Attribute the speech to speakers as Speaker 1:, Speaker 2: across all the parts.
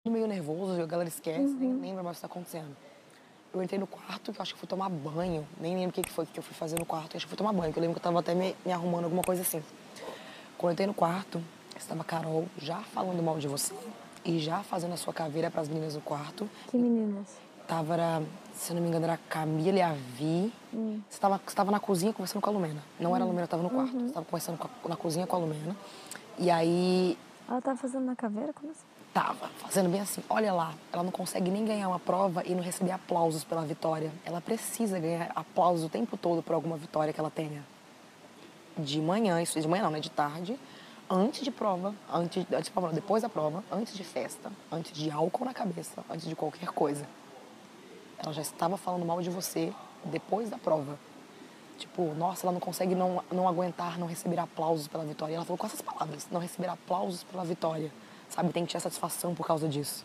Speaker 1: Meio nervoso, a galera esquece, nem lembra mais o que tá acontecendo. Eu entrei no quarto, que eu acho que fui tomar banho, nem lembro o que foi que eu fui fazer no quarto, acho que fui tomar banho, que eu lembro que eu tava até me arrumando, alguma coisa assim. Quando eu entrei no quarto, estava a Carol já falando mal de você e já fazendo a sua caveira pras meninas do quarto.
Speaker 2: Que meninas?
Speaker 1: Tava, se eu não me engano, era a Camila e a Vi. Você tava na cozinha conversando com a Lumena. Não era a Lumena, tava no quarto. Você tava conversando na cozinha com a Lumena. E aí...
Speaker 2: Ela tava fazendo na caveira? Como assim?
Speaker 1: Tava fazendo bem assim. Olha lá, ela não consegue nem ganhar uma prova e não receber aplausos pela vitória. Ela precisa ganhar aplausos o tempo todo por alguma vitória que ela tenha. De manhã, isso de manhã não, né? De tarde, antes de prova, antes de prova não, depois da prova, antes de festa, antes de álcool na cabeça, antes de qualquer coisa. Ela já estava falando mal de você depois da prova. Tipo, nossa, ela não consegue não aguentar, não receber aplausos pela vitória. E ela falou com essas palavras, não receber aplausos pela vitória. Sabe, tem que ter satisfação por causa disso.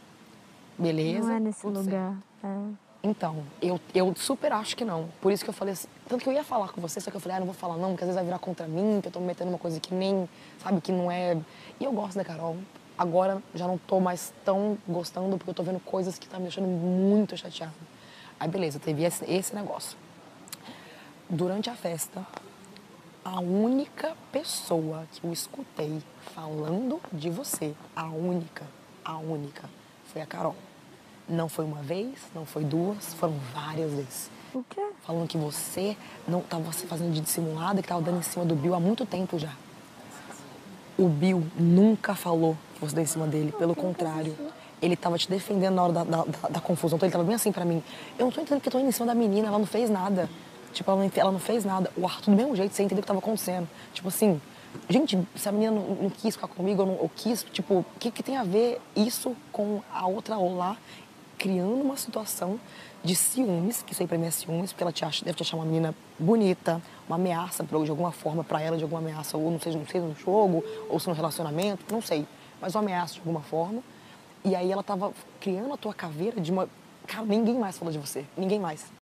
Speaker 2: Não
Speaker 1: Beleza?
Speaker 2: é nesse
Speaker 1: Tudo certo.
Speaker 2: lugar. É.
Speaker 1: Então, eu super acho que não. Por isso que eu falei assim, tanto que eu ia falar com você, só que eu falei, não vou falar não, porque às vezes vai virar contra mim, que eu tô me metendo numa coisa que nem, sabe, que não é... E eu gosto da Carol. Agora já não tô mais tão gostando, porque eu tô vendo coisas que tá me deixando muito chateada. Aí beleza, teve esse negócio. Durante a festa, a única pessoa que eu escutei falando de você, a única, foi a Carol. Não foi uma vez, não foi duas, foram várias vezes.
Speaker 2: O quê?
Speaker 1: Falando que você não estava se fazendo de dissimulada, que estava dando em cima do Bill há muito tempo já. O Bill nunca falou que você deu em cima dele, pelo contrário. Ele estava te defendendo na hora da confusão. Então ele estava bem assim pra mim. Eu não tô entendendo que eu tô indo em cima da menina, ela não fez nada. Tipo, ela não fez nada. O Arthur, do mesmo jeito, você entendeu o que estava acontecendo. Tipo assim, gente, se a menina não quis ficar comigo, ou quis, tipo, o que tem a ver isso com a outra lá, criando uma situação de ciúmes, que isso aí pra mim é ciúmes, porque ela deve te achar uma menina bonita, uma ameaça de alguma forma pra ela, de alguma ameaça, ou não sei no jogo, ou se no relacionamento, não sei, mas uma ameaça de alguma forma. E aí ela tava criando a tua caveira de uma... Cara, ninguém mais falou de você, ninguém mais.